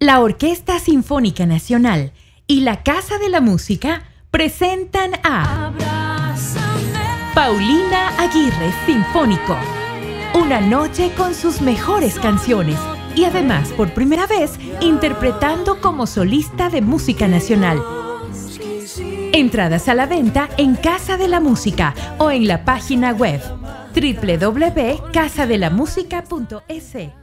La Orquesta Sinfónica Nacional y la Casa de la Música presentan a Paulina Aguirre Sinfónico. Una noche con sus mejores canciones y además por primera vez interpretando como solista de música nacional. Entradas a la venta en Casa de la Música o en la página web www.casadelamusica.es.